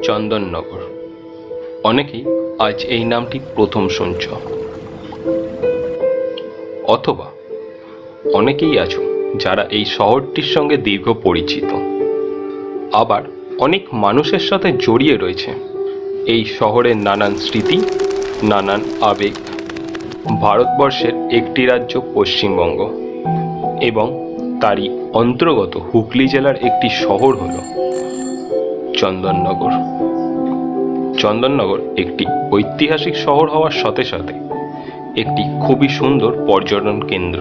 চন্দননগর। অনেকেই আজ এই নামটি প্রথম শুনছ, অথবা অনেকেই আছো যারা এই শহরটির সঙ্গে দীর্ঘ পরিচিত। আবার অনেক মানুষের সাথে জড়িয়ে রয়েছে এই শহরের নানান স্মৃতি, নানান আবেগ। ভারতবর্ষের একটি রাজ্য পশ্চিমবঙ্গ এবং তারই অন্তর্গত হুগলি জেলার একটি শহর হল চন্দননগর। চন্দননগর একটি ঐতিহাসিক শহর হওয়ার সাথে সাথে একটি খুবই সুন্দর পর্যটন কেন্দ্র।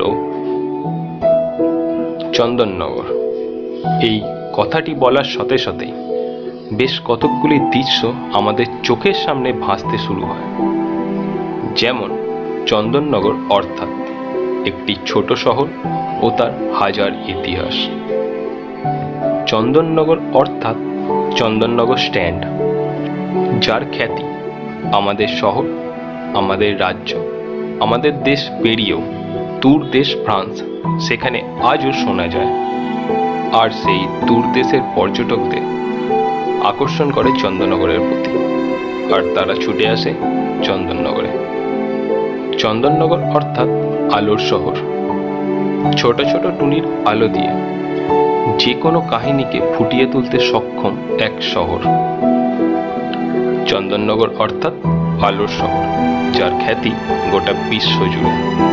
চন্দননগর এই কথাটি বলার সাথে সাথেই বেশ কতকগুলি দৃশ্য আমাদের চোখের সামনে ভাসতে শুরু হয়। যেমন চন্দননগর অর্থাৎ একটি ছোট শহর ও তার হাজার ইতিহাস। চন্দননগর অর্থাৎ চন্দননগর স্ট্যান্ড, যার খ্যাতি আমাদের শহর, আমাদের রাজ্য, আমাদের দেশ পেরিয়েও দূর দেশ ফ্রান্স সেখানে আজও শোনা যায়। আর সেই দূর দেশের পর্যটকদের আকর্ষণ করে চন্দননগরের প্রতি, আর তারা ছুটে আসে চন্দননগরে। চন্দননগর অর্থাৎ আলোর শহর। ছোট ছোট টুনির আলো দিয়ে যে কোনো কাহিনীকে ফুটিয়ে তুলতে সক্ষম এক শহর। চন্দননগর অর্থাৎ আলোর শহর, যার খ্যাতি গোটা বিশ্ব জুড়ে।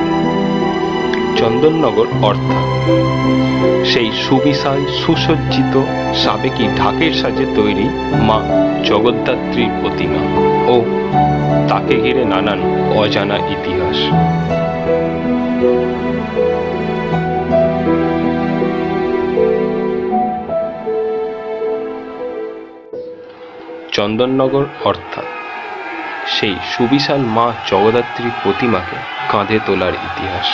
চন্দননগর অর্থাৎ সেই সুবিশাল সুসজ্জিত সাবেকি ঢাকের সাজে তৈরি মা জগদ্ধাত্রীর প্রতিমা ও তাকে ঘিরে নানান অজানা ইতিহাস। চন্দননগর অর্থাৎ সেই সুবিশাল মা জগদ্ধাত্রীর প্রতিমাকে কাঁধে তোলার ইতিহাস।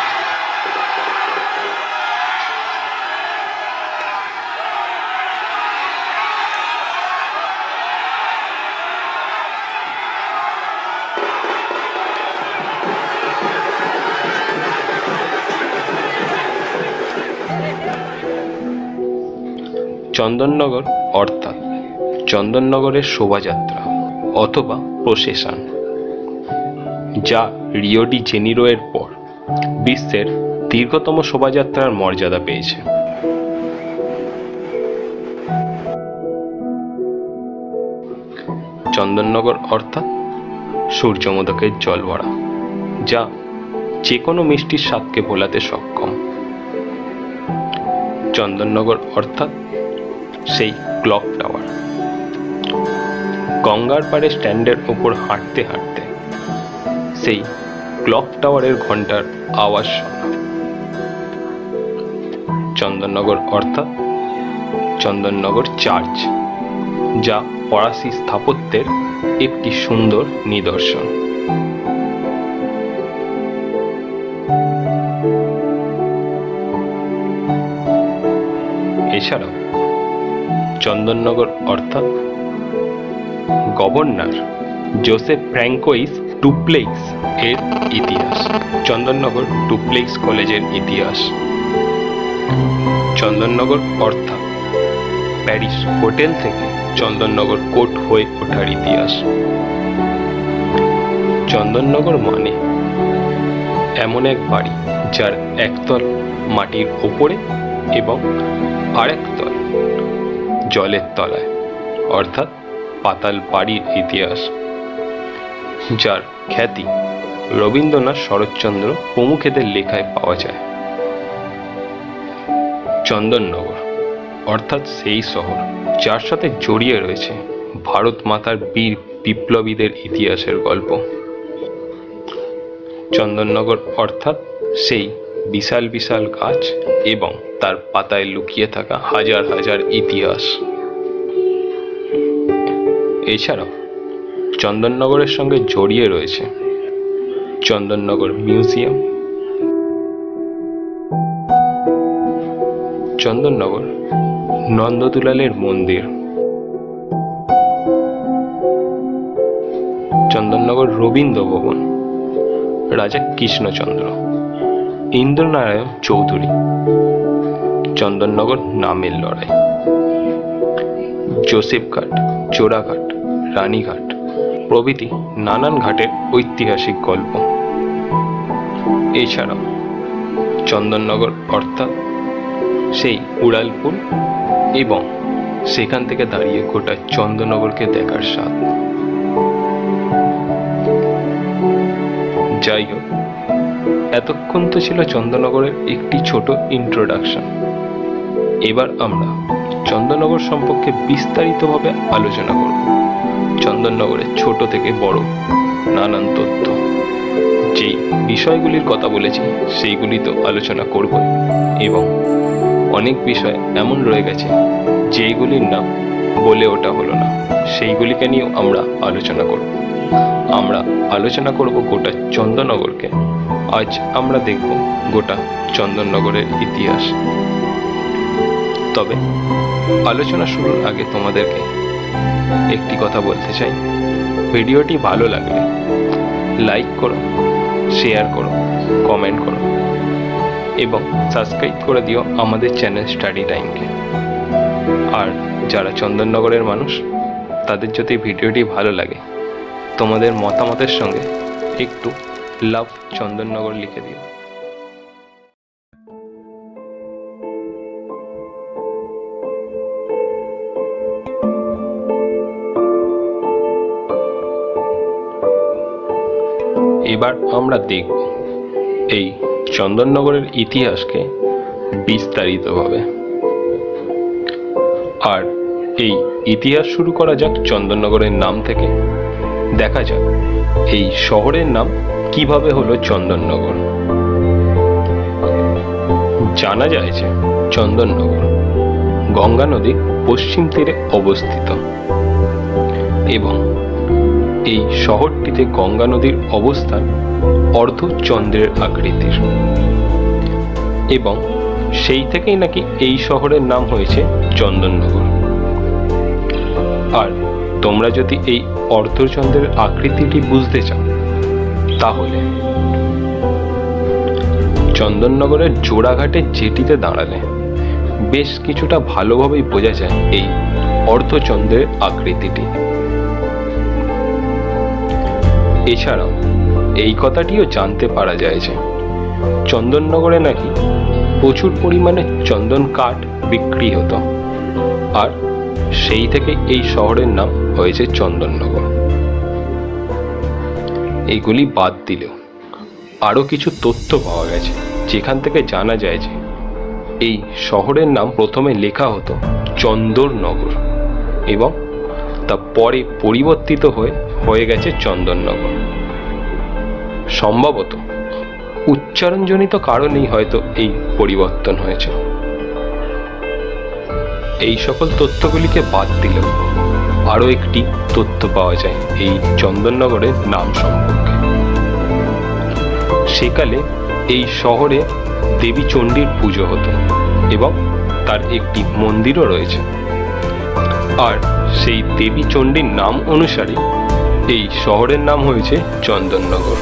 চন্দননগর অর্থাৎ চন্দননগরের শোভাযাত্রা অথবা প্রসেশন, যা রিও ডি জেনিরোয়ের পর বিশ্বের দীর্ঘতম শোভাযাত্রার মর্যাদা পেয়েছে। চন্দননগর অর্থাৎ সূর্যমোদকের জল ভরা, যা যে কোনো মিষ্টির স্বাদকে ভোলাতে সক্ষম। চন্দননগর অর্থাৎ সেই ক্লক টাওয়ার, গঙ্গার পাড়ে স্ট্যান্ডের ওপর হাঁটতে হাঁটতে সেই ক্লক টাওয়ারের ঘন্টার আওয়াজ শোনা। চন্দননগর অর্থাৎ চন্দননগর চার্চ, যা ফরাসি স্থাপত্যের একটি সুন্দর নিদর্শন। এছাড়াও চন্দননগর অর্থাৎ গভর্নর জোসেফ ফ্র্যাঙ্কোইস ডুপ্লেক্স এর ইতিহাস। চন্দননগর ডুপ্লেক্স কলেজের ইতিহাস। চন্দননগর অর্থাৎ প্যারিস হোটেল থেকে চন্দননগর কোর্ট হয়ে ওঠার ইতিহাস। চন্দননগর মানে এমন এক বাড়ি যার একতল মাটির ওপরে এবং আরেকতল জলের তলায়, অর্থাৎ পাতাল বাড়ির ইতিহাস, যার খ্যাতি রবীন্দ্রনাথ, শরৎচন্দ্র প্রমুখেদের লেখায় পাওয়া যায়। চন্দননগর অর্থাৎ সেই শহর যার সাথে জড়িয়ে রয়েছে ভারত মাতার বীর বিপ্লবীদের ইতিহাসের গল্প। চন্দননগর অর্থাৎ সেই বিশাল বিশাল গাছ এবং তার পাতায় লুকিয়ে থাকা হাজার হাজার ইতিহাস। এছাড়াও চন্দননগরের সঙ্গে জড়িয়ে রয়েছে চন্দননগর মিউজিয়াম, চন্দননগর নন্দদুলালের মন্দির, চন্দননগর রবীন্দ্র ভবন, রাজা কৃষ্ণচন্দ্র, ইন্দ্রনারায়ণ চৌধুরী, চন্দননগর নামের লড়াই, জোসেফঘাট, জোড়াঘাট, রানীঘাট প্রভৃতি নানান ঘাটের ঐতিহাসিক গল্প। এছাড়াও চন্দননগর অর্থাৎ সেই উড়ালপুল এবং সেখান থেকে দাঁড়িয়ে গোটা চন্দননগরকে দেখার স্বাদ। যাই হোক, এতক্ষণ তো ছিল চন্দননগরের একটি ছোট ইন্ট্রোডাকশন। এবার আমরা চন্দননগর সম্পর্কে বিস্তারিতভাবে আলোচনা করব। চন্দননগরের ছোট থেকে বড় নানান তথ্য, যেই বিষয়গুলির কথা বলেছি সেইগুলি তো আলোচনা করব, এবং অনেক বিষয় এমন রয়ে গেছে যেইগুলির নাম বলে ওটা হলো না, সেইগুলিকে নিয়েও আমরা আলোচনা করব। আমরা আলোচনা করব গোটা চন্দননগরকে। আজ আমরা দেখব গোটা চন্দননগরের ইতিহাস। তবে আলোচনা শুরুর আগে তোমাদেরকে একটি কথা বলতে চাই, ভিডিওটি ভালো লাগলে লাইক করো, শেয়ার করো, কমেন্ট করো এবং সাবস্ক্রাইব করে দিও আমাদের চ্যানেল স্টাডি টাইমকে। আর যারা চন্দননগরের মানুষ, তাদের যদি ভিডিওটি ভালো লাগে, তোমাদের মতামতের সঙ্গে একটু লাভ চন্দননগর লিখে দিও। এবার আমরা দেখব এই চন্দননগরের ইতিহাসকে বিস্তারিতভাবে। আর এই ইতিহাস শুরু করা যাক চন্দননগরের নাম থেকে। দেখা যাক এই শহরের নাম কিভাবে হলো চন্দননগর। জানা যায় যে চন্দননগর গঙ্গা নদীর পশ্চিম তীরে অবস্থিত এবং এই শহরটিতে গঙ্গা নদীর অবস্থান অর্ধচন্দ্রের আকৃতির, এবং সেই থেকেই নাকি এই শহরের নাম হয়েছে চন্দননগর। আর তোমরা যদি এই অর্ধচন্দ্রের আকৃতিটি বুঝতে চাও, তাহলে চন্দননগরের জোড়াঘাটের জেটিতে দাঁড়ালে বেশ কিছুটা ভালোভাবেই বোঝা যায় এই অর্ধচন্দ্রের আকৃতিটি। এছাড়াও এই কথাটিও জানতে পারা যায় যে চন্দননগরে নাকি প্রচুর পরিমাণে চন্দন কাঠ বিক্রি হতো, আর সেই থেকে এই শহরের নাম হয়েছে চন্দননগর। এইগুলি বাদ দিলেও আরও কিছু তথ্য পাওয়া গেছে, যেখান থেকে জানা যায় যে এই শহরের নাম প্রথমে লেখা হতো চন্দননগর এবং তা পরে পরিবর্তিত হয়ে গেছে চন্দননগর। সম্ভবত উচ্চারণজনিত কারণেই হয়তো এই পরিবর্তন হয়েছে। এই সকল তথ্যগুলিকে বাদ দিলেও আরও একটি তথ্য পাওয়া যায় এই চন্দননগরের নাম সম্পর্কে। সেকালে এই শহরে দেবী চণ্ডীর পুজো হতো এবং তার একটি মন্দিরও রয়েছে, আর সেই দেবী চণ্ডীর নাম অনুসারে এই শহরের নাম হয়েছে চন্দননগর।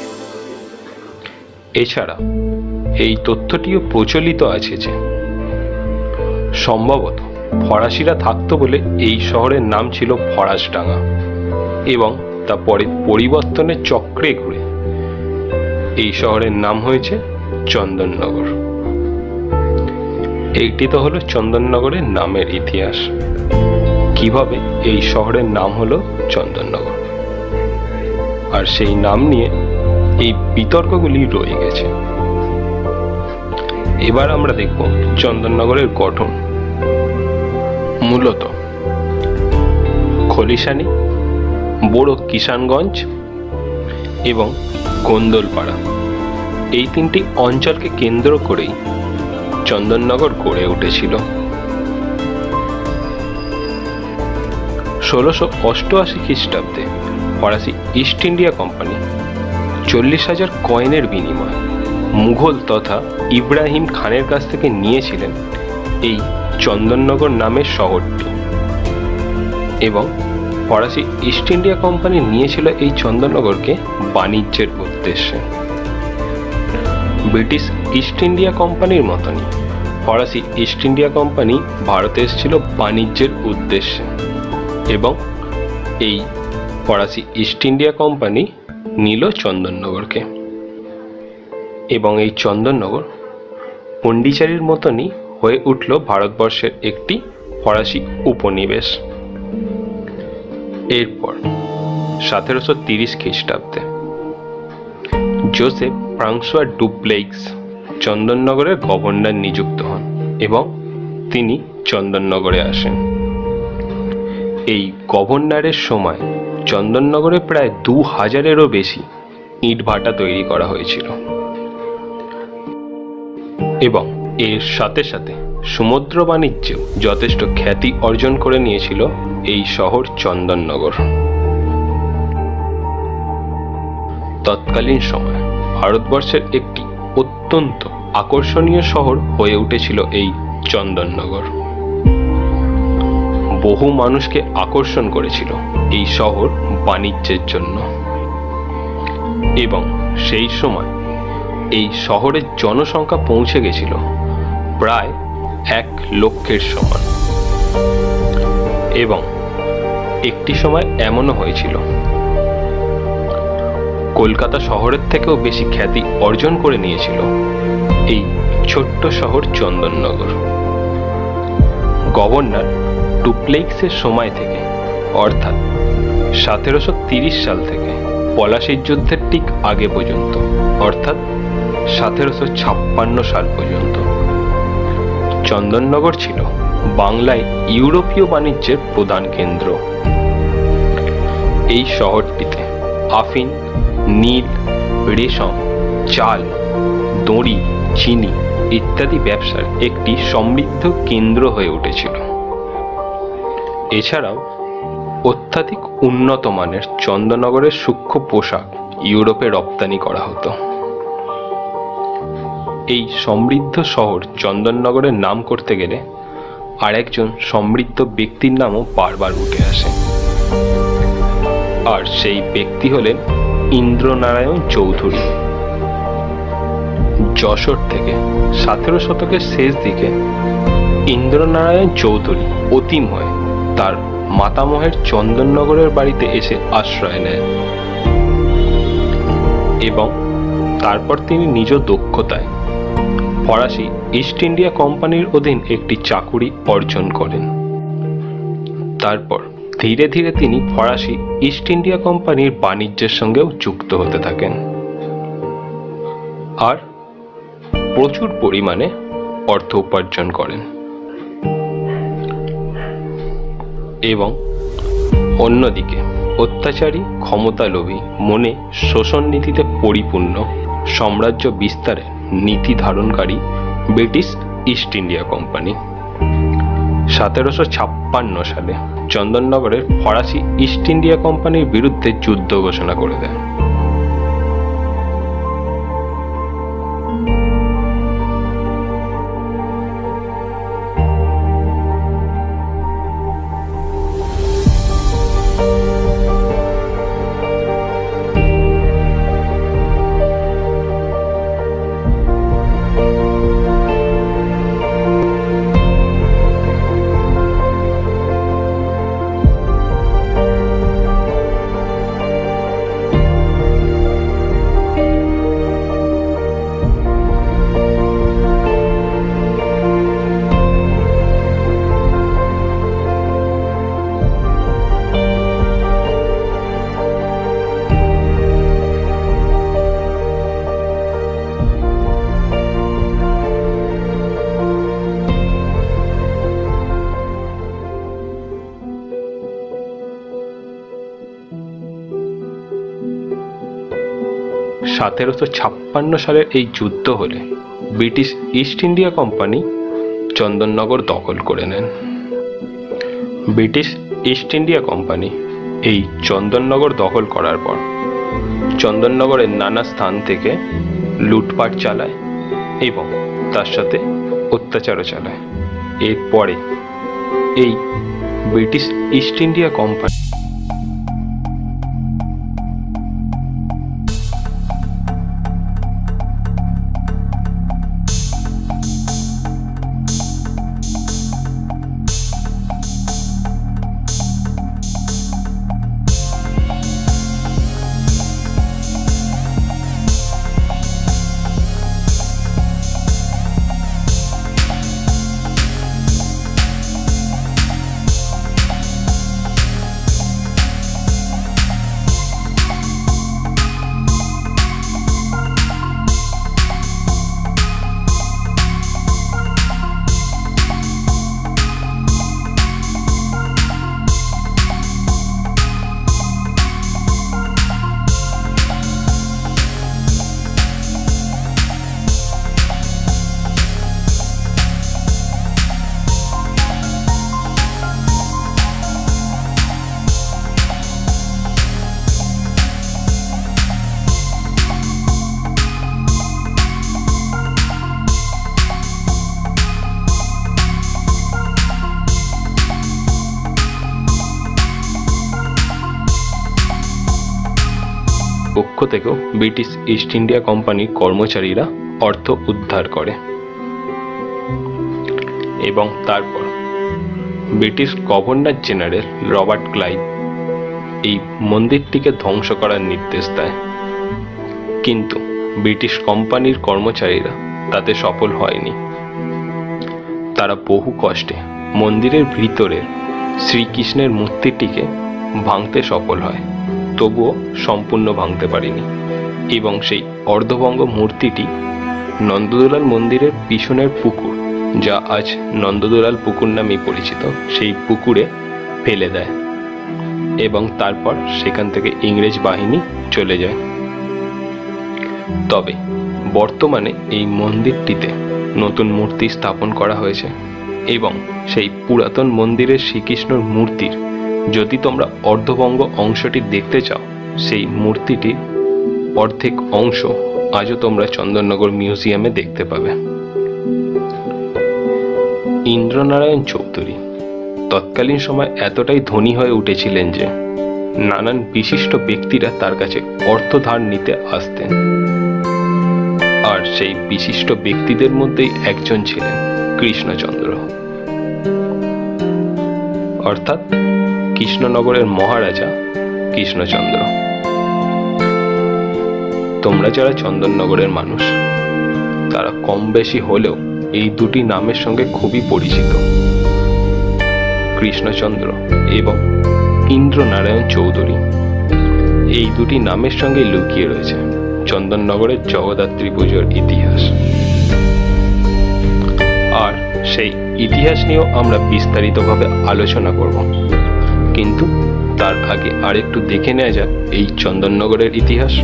এছাড়া এই তথ্যটিও প্রচলিত আছে যে সম্ভবত ফরাসিরা থাকতো বলে এই শহরের নাম ছিল ফরাসডাঙ্গা, এবং তা পরে পরিবর্তনের চক্রে ঘুরে এই শহরের নাম হয়েছে চন্দননগর। এইটি তো হলো চন্দননগরের নামের ইতিহাস, কিভাবে এই শহরের নাম হলো চন্দননগর, আর সেই নাম নিয়ে এই বিতর্কগুলি রয়ে গেছে। এবার আমরা দেখব চন্দননগরের গঠন। মূলত খলিশানি, বড় কিষানগঞ্জ এবং গোন্দলপাড়া এই তিনটি অঞ্চলকে কেন্দ্র করেই চন্দননগর গড়ে উঠেছিল। 1688 খ্রিস্টাব্দে ফরাসি ইস্ট ইন্ডিয়া কোম্পানি 40,000 কয়েনের বিনিময়ে মুঘল তথা ইব্রাহিম খানের কাছ থেকে নিয়েছিলেন এই চন্দননগর নামের শহরটি, এবং ফরাসি ইস্ট ইন্ডিয়া কোম্পানি নিয়েছিল এই চন্দননগরকে বাণিজ্যের উদ্দেশ্যে। ব্রিটিশ ইস্ট ইন্ডিয়া কোম্পানির মতনই ফরাসি ইস্ট ইন্ডিয়া কোম্পানি ভারতে এসেছিল বাণিজ্যের উদ্দেশ্যে এবং এই ফরাসি ইস্ট ইন্ডিয়া কোম্পানি নিল চন্দননগরকে এবং এই চন্দননগর পন্ডিচেরির মতনই হয়ে উঠল ভারতবর্ষের একটি ফরাসি উপনিবেশ। এরপর 1730 খ্রিস্টাব্দে জোসেফ ফ্রাংসোয়া ডুপ্লেইক্স চন্দননগরের গভর্নর নিযুক্ত হন এবং তিনি চন্দননগরে আসেন। এই গভর্নরের সময় চন্দননগরে প্রায় 2000-এরও বেশি ইটভাটা তৈরি করা হয়েছিল এবং এর সাথে সাথে সমুদ্র বাণিজ্যেও যথেষ্ট খ্যাতি অর্জন করে নিয়েছিল এই শহর চন্দননগর। তৎকালীন সময় ভারতবর্ষের একটি অত্যন্ত আকর্ষণীয় শহর হয়ে উঠেছিল এই চন্দননগর। বহু মানুষকে আকর্ষণ করেছিল এই শহর বাণিজ্যের জন্য এবং সেই সময় এই শহরের জনসংখ্যা পৌঁছে গেছিল প্রায় 1 লক্ষের সমান এবং একটি সময় এমনও হয়েছিল কলকাতা শহরের থেকেও বেশি খ্যাতি অর্জন করে নিয়েছিল এই ছোট্ট শহর চন্দননগর। গভর্নর ডুপ্লেইক্সের সময় থেকে অর্থাৎ 1730 সাল থেকে পলাশীর যুদ্ধের ঠিক আগে পর্যন্ত অর্থাৎ 1756 সাল পর্যন্ত চন্দননগর ছিল বাংলায় ইউরোপীয় বাণিজ্যের প্রধান কেন্দ্র। এই শহরটিতে আফিন, নীল, রেশম, চাল, দড়ি, চিনি ইত্যাদি ব্যবসার একটি সমৃদ্ধ কেন্দ্র হয়ে উঠেছিল। এছাড়াও অত্যাধিক উন্নত মানের চন্দননগরের সূক্ষ্ম পোশাক ইউরোপে রপ্তানি করা হতো। এই সমৃদ্ধ শহর চন্দননগরের নাম করতে গেলে আরেকজন সমৃদ্ধ ব্যক্তির নামও বারবার উঠে আসে, আর সেই ব্যক্তি হলেন ইন্দ্রনারায়ণ চৌধুরী। যশোর থেকে 17 শতকের শেষ দিকে ইন্দ্রনারায়ণ চৌধুরী অতিম হয়ে তার মাতামহের চন্দননগরের বাড়িতে এসে আশ্রয় নেন এবং তারপর তিনি নিজ দক্ষতায় ফরাসি ইস্ট ইন্ডিয়া কোম্পানির অধীন একটি চাকুরি অর্জন করেন। তারপর ধীরে ধীরে তিনি ফরাসি ইস্ট ইন্ডিয়া কোম্পানির বাণিজ্যের সঙ্গেও যুক্ত হতে থাকেন আর প্রচুর পরিমাণে অর্থ উপার্জন করেন এবং অন্যদিকে অত্যাচারী, ক্ষমতালোভী, মনে শোষণ নীতিতে পরিপূর্ণ সাম্রাজ্য বিস্তারের নীতি ধারণকারী ব্রিটিশ ইস্ট ইন্ডিয়া কোম্পানি 1756 সালে চন্দননগরের ফরাসি ইস্ট ইন্ডিয়া কোম্পানির বিরুদ্ধে যুদ্ধ ঘোষণা করে দেন। সালের এই যুদ্ধ হলে British East India company Chandannagar দখল করে নেন। ব্রিটিশ ইস্ট ইন্ডিয়া কোম্পানি এই চন্দননগর দখল করার পর চন্দননগরের নানা স্থান থেকে লুটপাট চালায় এবং তার সাথে অত্যাচারও চালায়। এরপরে এই ব্রিটিশ ইস্ট ইন্ডিয়া কোম্পানি থেকেও ব্রিটিশ ইস্ট ইন্ডিয়া কোম্পানির কর্মচারীরা অর্থ উদ্ধার করে এবং তারপর British governor general Robert Clive এই মন্দিরটিকে ধ্বংস করার নির্দেশ দেয়। কিন্তু ব্রিটিশ কোম্পানির কর্মচারীরা তাতে সফল হয়নি। তারা বহু কষ্টে মন্দিরের ভিতরের শ্রীকৃষ্ণের মূর্তিটিকে ভাঙতে সফল হয়, তবুও সম্পূর্ণ ভাঙতে পারেনি এবং সেই অর্ধভঙ্গ মূর্তিটি নন্দদুলাল মন্দিরের পিছনের পুকুর, যা আজ নন্দদুলাল পুকুর নামে পরিচিত, সেই পুকুরে ফেলে দেয় এবং তারপর সেখান থেকে ইংরেজ বাহিনী চলে যায়। তবে বর্তমানে এই মন্দিরটিতে নতুন মূর্তি স্থাপন করা হয়েছে এবং সেই পুরাতন মন্দিরের শ্রীকৃষ্ণর মূর্তির যদি তোমরা অর্ধভঙ্গ অংশটি দেখতে চাও, সেই মূর্তিটির অর্ধেক অংশ আজও তোমরা চন্দননগর মিউজিয়ামে দেখতে পাবে। ইন্দ্রনারায়ণ চৌধুরী তৎকালীন সময় এতটাই ধনী হয়ে উঠেছিলেন যে নানান বিশিষ্ট ব্যক্তিরা তার কাছে অর্থ ধার নিতে আসতেন, আর সেই বিশিষ্ট ব্যক্তিদের মধ্যেই একজন ছিলেন কৃষ্ণচন্দ্র, অর্থাৎ কৃষ্ণনগরের মহারাজা কৃষ্ণচন্দ্র। তোমরা যারা চন্দননগরের মানুষ, তারা কম বেশি হলেও এই দুটি নামের সঙ্গে খুবই পরিচিত, কৃষ্ণচন্দ্র এবং ইন্দ্রনারায়ণ চৌধুরী। এই দুটি নামের সঙ্গে লুকিয়ে রয়েছে চন্দননগরের জগদ্ধাত্রী পুজোর ইতিহাস। আর সেই ইতিহাস নিয়েও আমরা বিস্তারিতভাবে আলোচনা করব, কিন্তু তার আগে আরেকটু দেখে নেওয়া যাক এই চন্দননগরের ইতিহাস।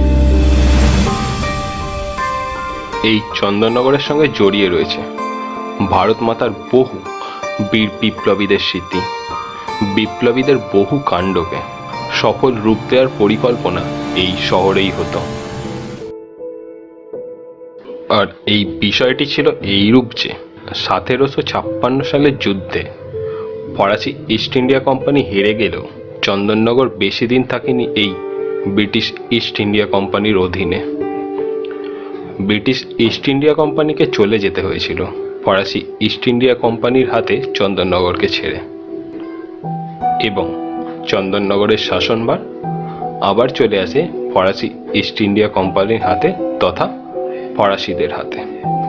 এই চন্দননগরের সঙ্গে জড়িয়ে রয়েছে ভারত মাতার বহু বীর বিপ্লবীদের স্মৃতি, বিপ্লবীদের বহু কাণ্ডকে সফল রূপ দেওয়ার পরিকল্পনা এই শহরেই হতো। আর এই বিষয়টি ছিল এইরূপ যে 1756 সালের যুদ্ধে ফরাসি ইস্ট ইন্ডিয়া কোম্পানি হেরে গেলেও চন্দননগর বেশি দিন থাকেনি এই ব্রিটিশ ইস্ট ইন্ডিয়া কোম্পানির অধীনে। ব্রিটিশ ইস্ট ইন্ডিয়া কোম্পানিকে চলে যেতে হয়েছিল ফরাসি ইস্ট ইন্ডিয়া কোম্পানির হাতে চন্দননগরকে ছেড়ে, এবং চন্দননগরের শাসনভার আবার চলে আসে ফরাসি ইস্ট ইন্ডিয়া কোম্পানির হাতে তথা ফরাসিদের হাতে।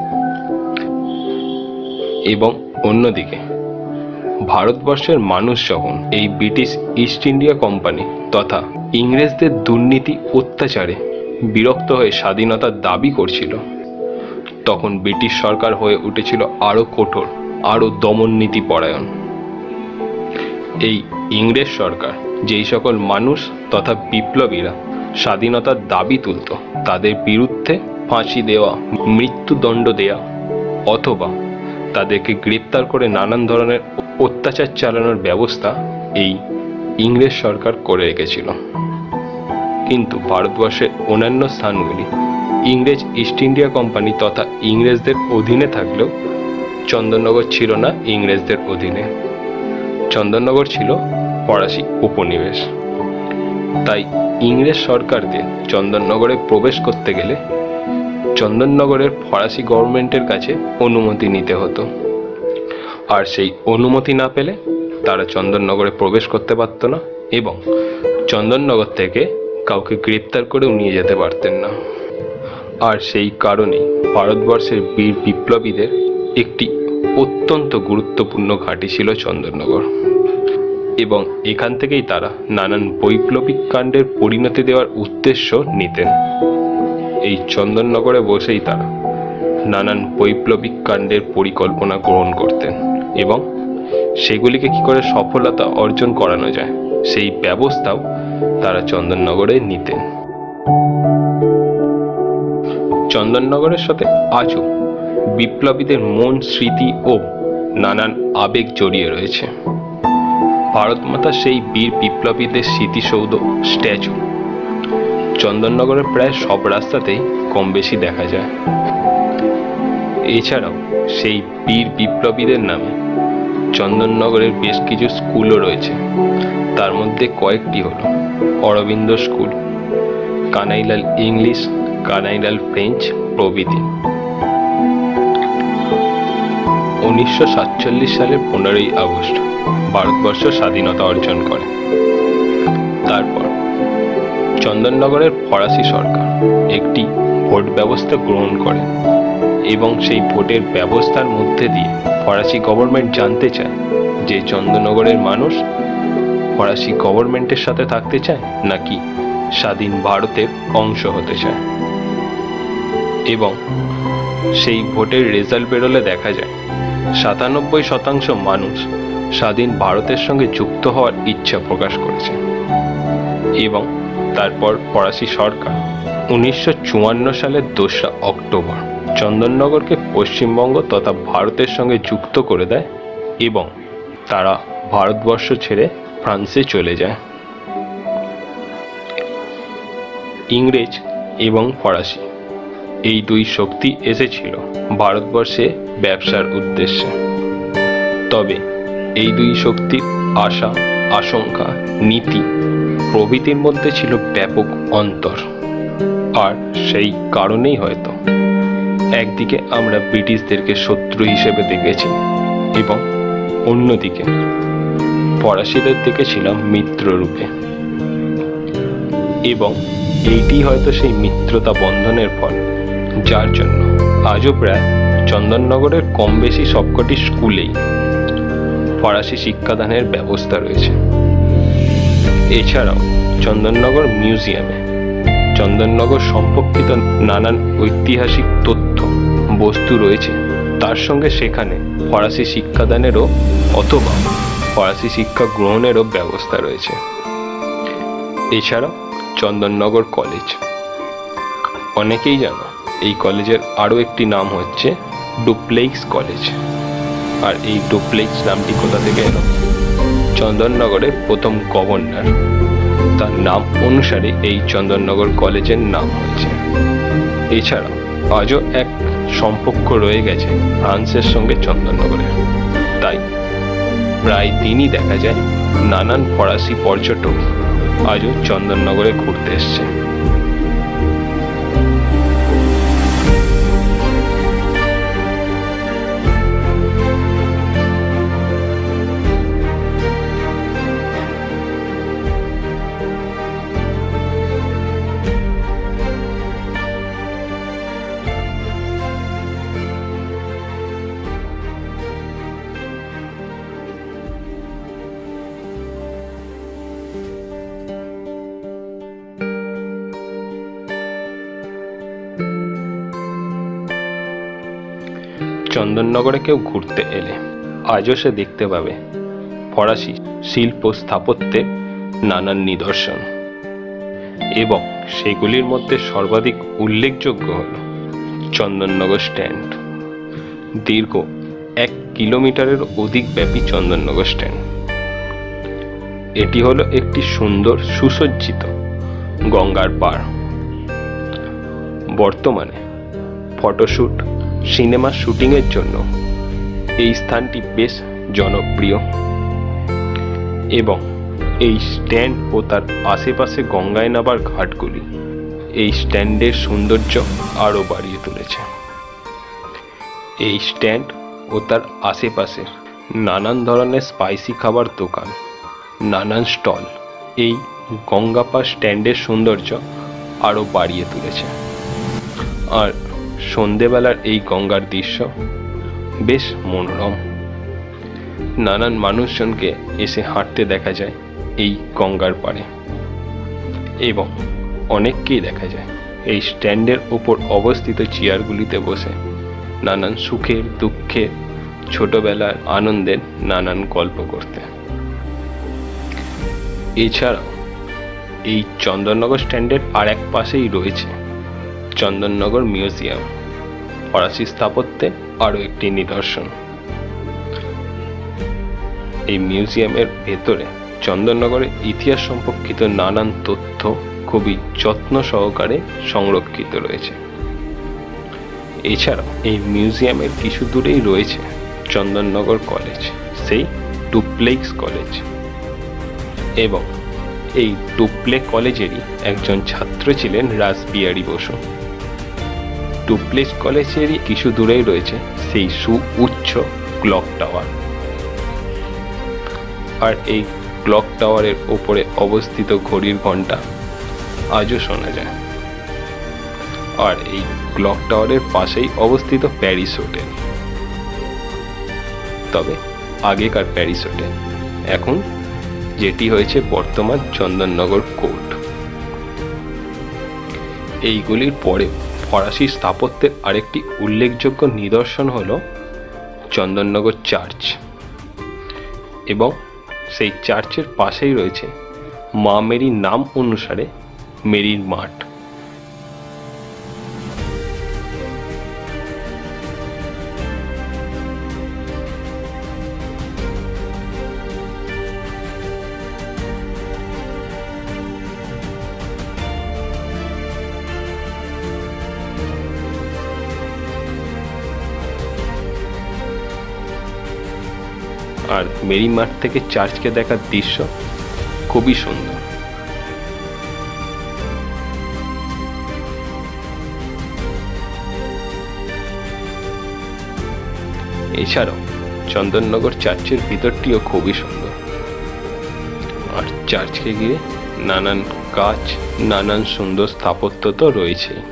এবং অন্যদিকে ভারতবর্ষের মানুষ যখন এই ব্রিটিশ ইস্ট ইন্ডিয়া কোম্পানি তথা ইংরেজদের দুর্নীতি অত্যাচারে বিরক্ত হয়ে স্বাধীনতার দাবি করছিল, তখন ব্রিটিশ সরকার হয়ে উঠেছিল আরও কঠোর, আরও দমননীতি পরায়ণ। এই ইংরেজ সরকার যেই সকল মানুষ তথা বিপ্লবীরা স্বাধীনতার দাবি তুলত, তাদের বিরুদ্ধে ফাঁসি দেওয়া, মৃত্যুদণ্ড দেওয়া অথবা তাদেরকে গ্রেপ্তার করে নানান ধরনের অত্যাচার চালানোর ব্যবস্থা এই ইংরেজ সরকার করে রেখেছিল। কিন্তু ভারতবর্ষের অন্যান্য স্থানগুলি ইংরেজ ইস্ট ইন্ডিয়া কোম্পানি তথা ইংরেজদের অধীনে থাকলেও চন্দননগর ছিল না ইংরেজদের অধীনে। চন্দননগর ছিল ফরাসি উপনিবেশ। তাই ইংরেজ সরকারকে চন্দননগরে প্রবেশ করতে গেলে চন্দননগরের ফরাসি গভর্নমেন্টের কাছে অনুমতি নিতে হতো, আর সেই অনুমতি না পেলে তারা চন্দননগরে প্রবেশ করতে পারত না এবং চন্দননগর থেকে কাউকে গ্রেপ্তার করেও নিয়ে যেতে পারতেন না। আর সেই কারণেই ভারতবর্ষের বীর বিপ্লবীদের একটি অত্যন্ত গুরুত্বপূর্ণ ঘাঁটি ছিল চন্দননগর, এবং এখান থেকেই তারা নানান বৈপ্লবিক কাণ্ডের পরিণতি দেওয়ার উদ্দেশ্য নিতেন। এই চন্দননগরে বসেই তারা নানান বৈপ্লবিক কাণ্ডের পরিকল্পনা গ্রহণ করতেন এবং সেগুলিকে কি করে সফলতা অর্জন করানো যায় সেই ব্যবস্থাও তারা চন্দননগরে নিতেন। চন্দননগরের সাথে আজও বিপ্লবীদের মন, স্মৃতি ও নানান আবেগ জড়িয়ে রয়েছে। ভারতমাতা সেই বীর বিপ্লবীদের স্মৃতিসৌধ, স্ট্যাচু চন্দননগরের প্রায় সব রাস্তাতেই কম বেশি দেখা যায়। এছাড়াও সেই বীর বিপ্লবীদের নামে চন্দননগরের বেশ কিছু স্কুলও রয়েছে। তার মধ্যে কয়েকটি হলো Aurobindo school, Kanailal English, Kanailal French প্রভৃতি। 1947 সালের 15ই আগস্ট ভারতবর্ষ স্বাধীনতা অর্জন করে। তারপর চন্দননগরের ফরাসি সরকার একটি ভোট ব্যবস্থা গ্রহণ করে এবং সেই ভোটের ব্যবস্থার মধ্যে দিয়ে ফরাসি গভর্নমেন্ট জানতে চায় যে চন্দননগরের মানুষ ফরাসি গভর্নমেন্টের সাথে থাকতে চায় নাকি স্বাধীন ভারতের অংশ হতে চায়। এবং সেই ভোটের রেজাল্ট বেরোলে দেখা যায় 97% মানুষ স্বাধীন ভারতের সঙ্গে যুক্ত হওয়ার ইচ্ছা প্রকাশ করেছে। এবং তারপর ফরাসি সরকার 1954 সালের 2 অক্টোবর চন্দননগরকে পশ্চিমবঙ্গ তথা ভারতের সঙ্গে যুক্ত করে দেয় এবং তারা ভারতবর্ষ ছেড়ে ফ্রান্সে চলে যায়। ইংরেজ এবং ফরাসি এই দুই শক্তি এসেছিল ভারতবর্ষে ব্যবসার উদ্দেশ্যে। তবে এই দুই শক্তির আশা, আশঙ্কা, নীতি প্রভৃতির মধ্যে ছিল ব্যাপক অন্তর। আর সেই কারণেই হয়তো একদিকে আমরা ব্রিটিশদেরকে শত্রু হিসেবে দেখেছি এবং অন্যদিকে ফরাসিদের দেখেছিলাম মিত্ররূপে। এবং এইটি হয়তো সেই মিত্রতা বন্ধনের ফল, যার জন্য আজও প্রায় চন্দননগরের কম বেশি সবকটি স্কুলেই ফরাসি শিক্ষাদানের ব্যবস্থা রয়েছে। এছাড়াও চন্দননগর মিউজিয়ামে চন্দননগর সম্পর্কিত নানান ঐতিহাসিক তথ্য বস্তু রয়েছে। তার সঙ্গে সেখানে ফরাসি শিক্ষাদানেরও অথবা ফরাসি শিক্ষা গ্রহণেরও ব্যবস্থা রয়েছে। এছাড়াও চন্দননগর কলেজ, অনেকেই জানো এই কলেজের আরও একটি নাম হচ্ছে ডুপ্লেক্স কলেজ। আর এই ডুপ্লেক্স নামটি কোথা থেকে এলো? চন্দননগরের প্রথম গভর্নর তার নাম অনুসারে এই চন্দননগর কলেজের নাম হয়েছে। এছাড়া আজও এক সম্পর্ক রয়ে গেছে ফ্রান্সের সঙ্গে চন্দননগরের। তাই প্রায় দিনই দেখা যায় নানান ফরাসি পর্যটক আজও চন্দননগরে ঘুরতে এসছে। চন্দননগরে কেউ ঘুরতে এলে আজও সে দেখতে পাবে ফরাসি শিল্প স্থাপত্যের নানান নিদর্শন। এবং সেগুলির মধ্যে সর্বাধিক উল্লেখযোগ্য হল চন্দননগর স্ট্যান্ড। দীর্ঘ 1 কিলোমিটারের অধিক ব্যাপী চন্দননগর স্ট্যান্ড। এটি হলো একটি সুন্দর সুসজ্জিত গঙ্গার পাড়। বর্তমানে ফটোশ্যুট, সিনেমা শুটিংয়ের জন্য এই স্থানটি বেশ জনপ্রিয়। এবং এই স্ট্যান্ড ও তার আশেপাশে গঙ্গায় নামার ঘাটগুলি এই স্ট্যান্ডের সৌন্দর্য আরও বাড়িয়ে তুলেছে। এই স্ট্যান্ড ও তার আশেপাশে নানান ধরনের স্পাইসি খাবার দোকান, নানান স্টল এই গঙ্গাপাড় স্ট্যান্ডের সৌন্দর্য আরও বাড়িয়ে তুলেছে। আর সন্ধেবেলার এই গঙ্গার দৃশ্য বেশ মনোরম। নানান মানুষজনকে এসে হাঁটতে দেখা যায় এই গঙ্গার পাড়ে। এবং অনেককেই দেখা যায় এই স্ট্যান্ডের ওপর অবস্থিত চেয়ারগুলিতে বসে নানান সুখের, দুঃখের, ছোটবেলার আনন্দের নানান গল্প করতে। এছাড়াও এই চন্দননগর স্ট্যান্ডের আর এক পাশেই রয়েছে চন্দননগর মিউজিয়াম, ফরাসি স্থাপত্যের আরও একটি নিদর্শন। এই মিউজিয়ামের ভেতরে চন্দননগরের ইতিহাস সম্পর্কিত নানান তথ্য খুবই যত্ন সহকারে সংরক্ষিত রয়েছে। এছাড়াও এই মিউজিয়ামের কিছু দূরেই রয়েছে চন্দননগর কলেজ, সেই ডুপ্লেক্স কলেজ। এবং এই টুপ্লে কলেজেরই একজন ছাত্র ছিলেন রাসবিহারী বসু। টুপ্লে কলেজেরই কিছু দূরেই রয়েছে সেই সুউচ্চ ক্লক টাওয়ার, আর এই ক্লক টাওয়ারের ওপরে অবস্থিত ঘড়ির ঘন্টা আজও শোনা যায়। আর এই ক্লক টাওয়ারের পাশেই অবস্থিত প্যারিস হোটেল, তবে আগেকার প্যারিস হোটেল, এখন যেটি হয়েছে বর্তমান চন্দননগর কোর্ট। এইগুলির পরে ফরাসি স্থাপত্যের আরেকটি উল্লেখযোগ্য নিদর্শন হল চন্দননগর চার্চ, এবং সেই চার্চের পাশেই রয়েছে মা মেরির নাম অনুসারে মেরির মাঠ। আর মেরি মাঠ থেকে চার্চকে দেখার দৃশ্য খুবই সুন্দর। এছাড়াও চন্দননগর চার্চের ভিতরটিও খুবই সুন্দর, আর চার্চকে ঘিরে নানান কাজ, নানান সুন্দর স্থাপত্য তো রয়েছেই।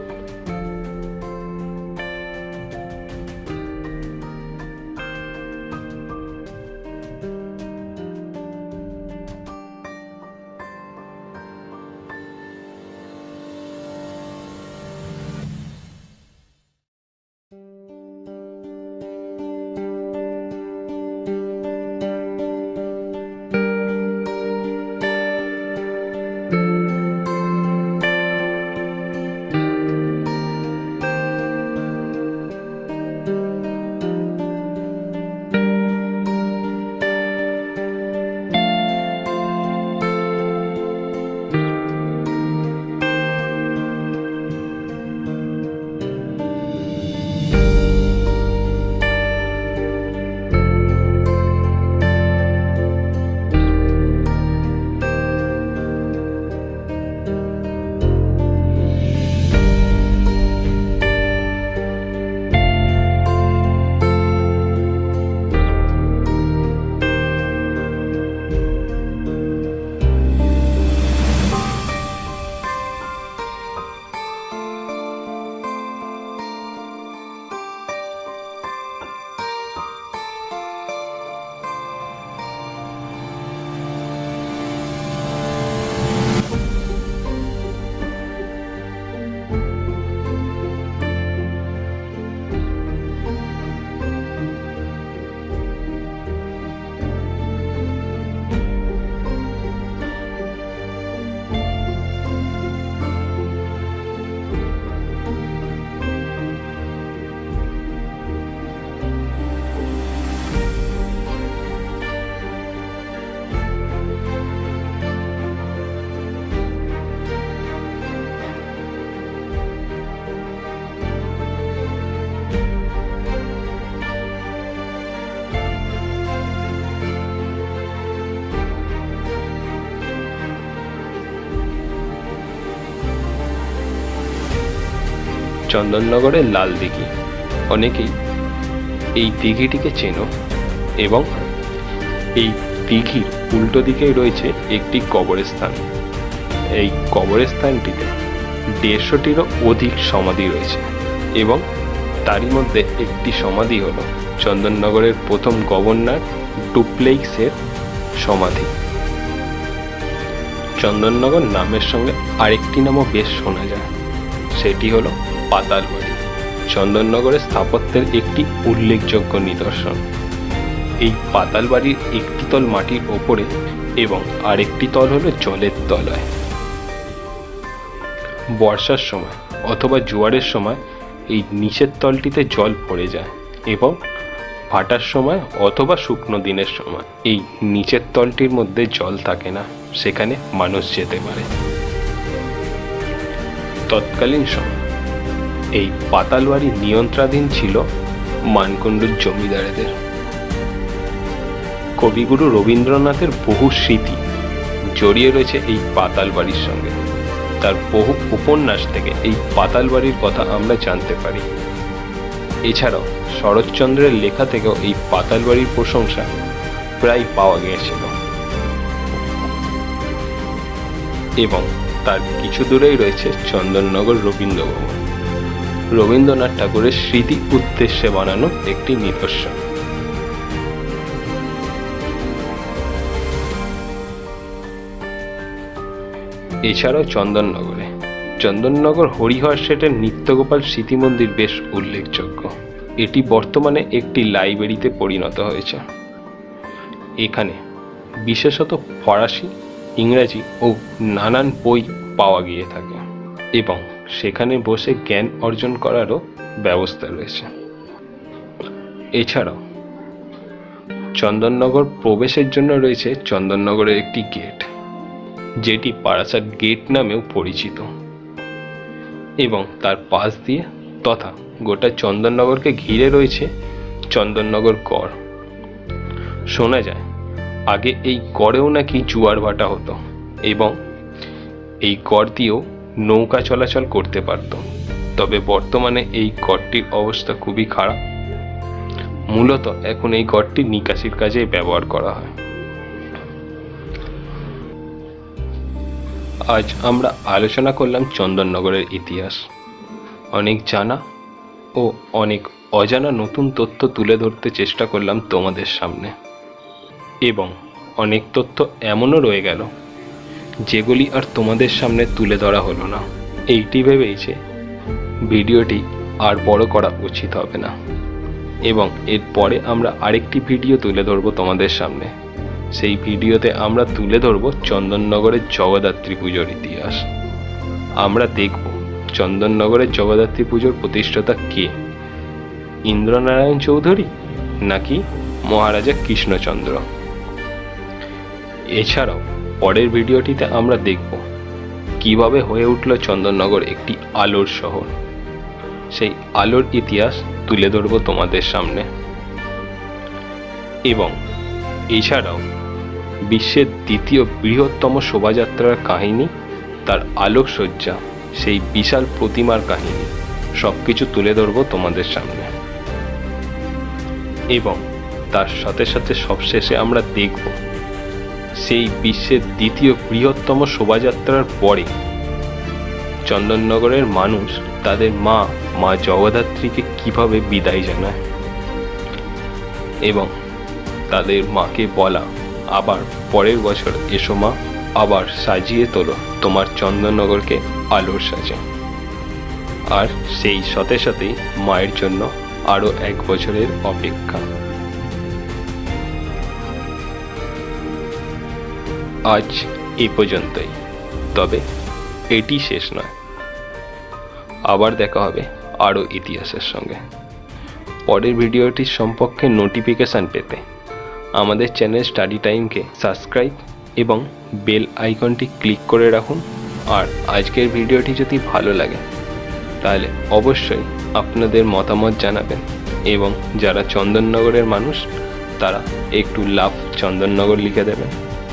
চন্দননগরের লাল দিঘি, অনেকেই এই দিঘিটিকে চেনো, এবং এই দিঘির উল্টো দিকেই রয়েছে একটি কবরস্থান। এই কবরস্থানটিতে 150টিরও অধিক সমাধি রয়েছে, এবং তারই মধ্যে একটি সমাধি হল চন্দননগরের প্রথম গভর্নর ডুপ্লেইক্সের সমাধি। চন্দননগর নামের সঙ্গে আরেকটি নামও বেশ শোনা যায়, সেটি হলো পাতালবাড়ি, চন্দননগরের স্থাপত্যের একটি উল্লেখযোগ্য নিদর্শন। এই পাতালবাড়ির একটি তল মাটির ওপরে এবং আরেকটি তল হলো জলের তলায়। বর্ষার সময় অথবা জোয়ারের সময় এই নিচের তলটিতে জল পড়ে যায়, এবং ভাটার সময় অথবা শুকনো দিনের সময় এই নিচের তলটির মধ্যে জল থাকে না, সেখানে মানুষ যেতে পারে। তৎকালীন সময় এই পাতালবাড়ি নিয়ন্ত্রণাধীন ছিল মানকুণ্ডুর জমিদারেদের। কবিগুরু রবীন্দ্রনাথের বহু স্মৃতি জড়িয়ে রয়েছে এই পাতাল বাড়ির সঙ্গে। তার বহু উপন্যাস থেকে এই পাতাল বাড়ির কথা আমরা জানতে পারি। এছাড়াও শরৎচন্দ্রের লেখা থেকেও এই পাতাল বাড়ির প্রশংসা প্রায় পাওয়া গিয়েছিল। এবং তার কিছু দূরেই রয়েছে চন্দননগর রবীন্দ্রভবন, রবীন্দ্রনাথ ঠাকুরের স্মৃতি উদ্দেশ্যে বানানো একটি নিদর্শন। এছাড়াও চন্দননগর হরিহর শেঠের নিত্যগোপাল স্মৃতি মন্দির বেশ উল্লেখযোগ্য। এটি বর্তমানে একটি লাইব্রেরিতে পরিণত হয়েছে। এখানে বিশেষত ফরাসি, ইংরাজি ও নানান বই পাওয়া গিয়ে থাকে এবং সেখানে বসে জ্ঞান অর্জন করারও ব্যবস্থা রয়েছে। এছাড়াও চন্দননগর প্রবেশের জন্য রয়েছে চন্দননগরের একটি গেট, যেটি বারাসাত গেট নামেও পরিচিত, এবং তার পাশ দিয়ে তথা গোটা চন্দননগরকে ঘিরে রয়েছে চন্দননগর গড়। শোনা যায় আগে এই গড়েও নাকি জোয়ার ভাটা হতো এবং এই গড় দিয়েও নৌকা চলাচল করতে পারত। তবে বর্তমানে এই গড়টির অবস্থা খুবই খারাপ। মূলত এখন এই গড়টি নিকাশির কাজে ব্যবহার করা হয়। আজ আমরা আলোচনা করলাম চন্দননগরের ইতিহাস। অনেক জানা ও অনেক অজানা নতুন তথ্য তুলে ধরতে চেষ্টা করলাম তোমাদের সামনে, এবং অনেক তথ্য এমনও রয়ে গেল যেগুলি আর তোমাদের সামনে তুলে ধরা হলো না। এইটি ভেবেই যে ভিডিওটি আর বড় করা উচিত হবে না, এবং এরপরে আমরা আরেকটি ভিডিও তুলে ধরবো তোমাদের সামনে। সেই ভিডিওতে আমরা তুলে ধরব চন্দননগরের জগদ্ধাত্রী পুজোর ইতিহাস। আমরা দেখব চন্দননগরের জগদ্ধাত্রী পুজোর প্রতিষ্ঠাতা কে, ইন্দ্রনারায়ণ চৌধুরী নাকি মহারাজা কৃষ্ণচন্দ্র। এছাড়াও পরের ভিডিওটিতে আমরা দেখব কিভাবে হয়ে উঠল চন্দননগর একটি আলোর শহর। সেই আলোর ইতিহাস তুলে ধরব তোমাদের সামনে। এবং এছাড়াও বিশ্বের দ্বিতীয় বৃহত্তম শোভাযাত্রার কাহিনী, তার আলোকসজ্জা, সেই বিশাল প্রতিমার কাহিনী সবকিছু তুলে ধরব তোমাদের সামনে। এবং তার সাথে সাথে সবশেষে আমরা দেখব সেই বিশ্বের দ্বিতীয় বৃহত্তম শোভাযাত্রার পরে চন্দননগরের মানুষ তাদের মা জগদ্ধাত্রীকে কিভাবে বিদায় জানায়, এবং তাদের মাকে বলা আবার পরের বছর এসো মা, আবার সাজিয়ে তোলো তোমার চন্দননগরকে আলোর সাজে। আর সেই সাথে সাথেই মায়ের জন্য আরো 1 বছরের অপেক্ষা। আজ এই পর্যন্তই, তবে এটি শেষ নয়। আবার দেখা হবে আরো ইতিহাসের সঙ্গে। পরের ভিডিওটির সম্পর্কে নোটিফিকেশন পেতে আমাদের চ্যানেল স্টাডি টাইমকে সাবস্ক্রাইব এবং বেল আইকনটি ক্লিক করে রাখুন। আর আজকের ভিডিওটি যদি ভালো লাগে তাহলে অবশ্যই আপনাদের মতামত জানাবেন, এবং যারা চন্দননগরের মানুষ তারা একটু লাভ চন্দননগর লিখে দেবেন।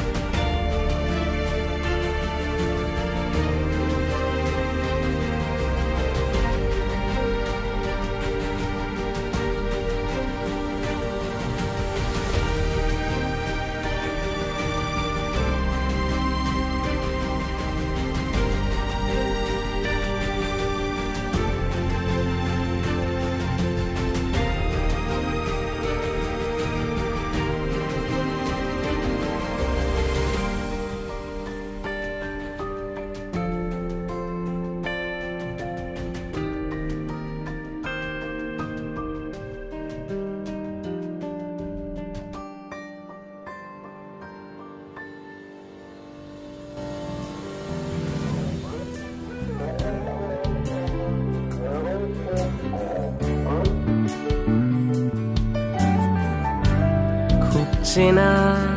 চেনা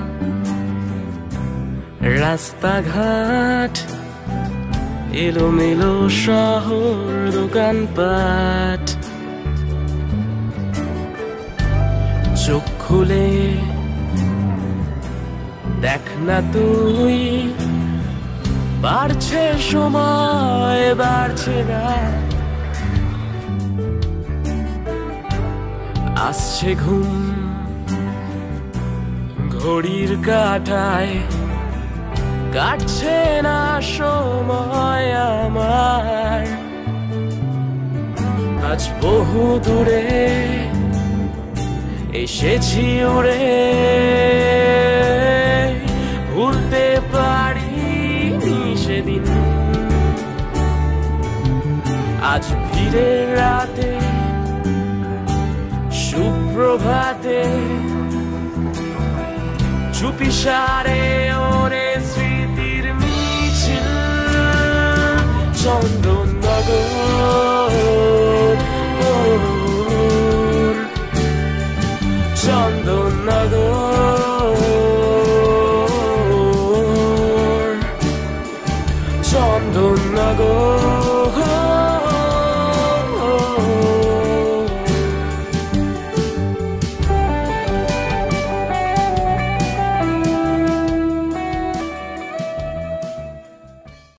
রাস্তাঘাট, এলোমেলো শহর, দোকানপাট, চোখ খুলে দেখ না তুই, বাড়ছে সময় বাড়ছে না, আসছে ঘুম ঘড়ির কাঁটায়, কাটছে না সময় আমার। আজ বহু দূরে এসেছি উড়ে, ভুলতে পারিনি সেদিন। আজ ফিরে রাতে সুপ্রভাতে, চুপি সারে ওরে স্মৃতির মিছিল। চন্দননগর, চন্দননগর, চন্দননগর।